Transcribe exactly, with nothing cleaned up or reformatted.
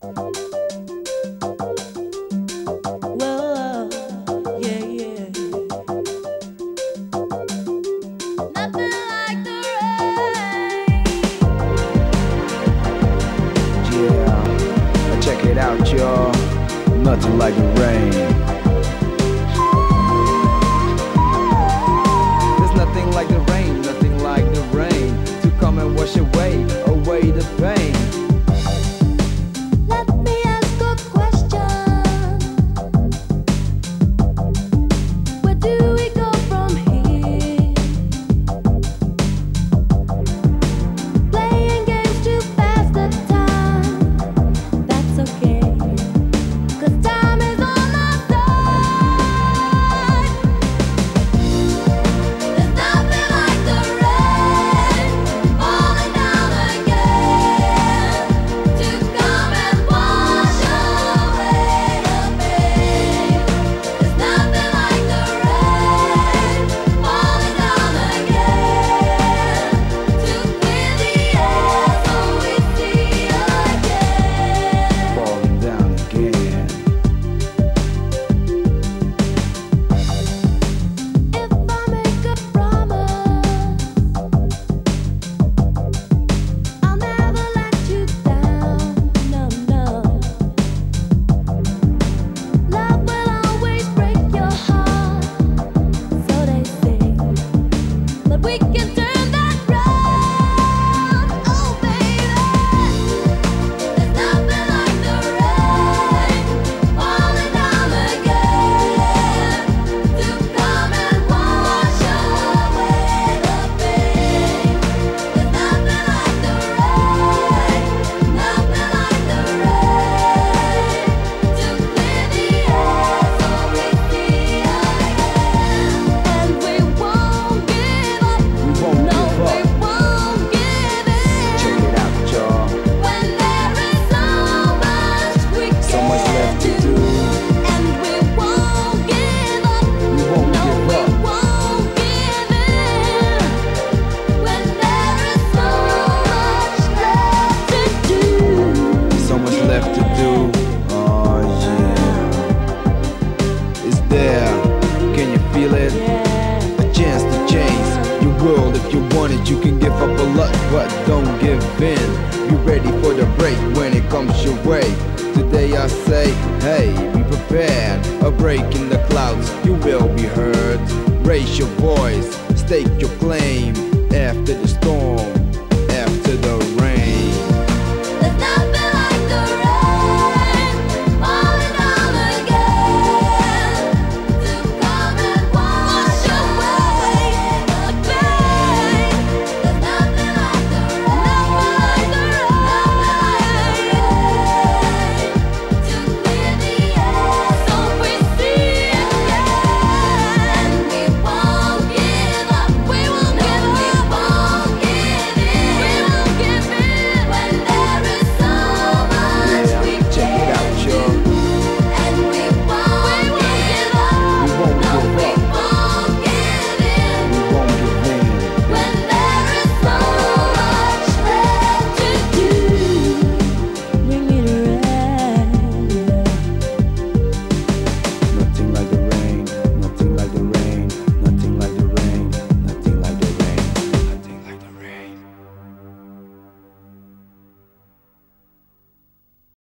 Whoa, yeah, yeah. Nothing like the rain. Yeah, check it out, y'all. Nothing like the rain. There's nothing like the rain, nothing like the rain to come and wash away, away the pain. Let me ask a question. Where do we go from here? Playing games to pass the time. That's okay, 'cause time is on our side. There's nothing like the rain falling down again to come and wash away the pain. There's nothing like the rain falling down again to clear the air so we see again. Falling down again. If I make a promise, I'll never let you down. No, no. Love will always break your heart, so they say. But we can turn that round. Oh, baby. There's nothing like the rain falling down again to come and wash away the pain. There's nothing like the rain, nothing like the rain to clear the air so we see again. And we won't give up. We won't No, give we up. won't give Check in. it out, y'all. When there is so much we So much can left to do, do. and we won't give up. We won't No, give we up. won't give in. When there is so much left to do. So much left to do. Oh yeah. It's there. Can you feel it? Yeah. A chance to change your world. If you want it, you can give up a lot, but don't give in. Be ready for the break when it comes your way. Today I say, hey, be prepared. A break in the clouds, you will be heard. Raise your voice, stake your claim after the storm.